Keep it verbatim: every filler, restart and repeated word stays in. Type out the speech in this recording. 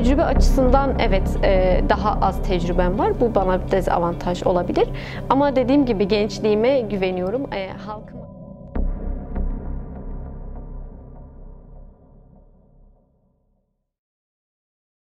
tecrübe açısından evet e, daha az tecrübem var. Bu bana bir dezavantaj olabilir. Ama dediğim gibi gençliğime güveniyorum. E, halkıma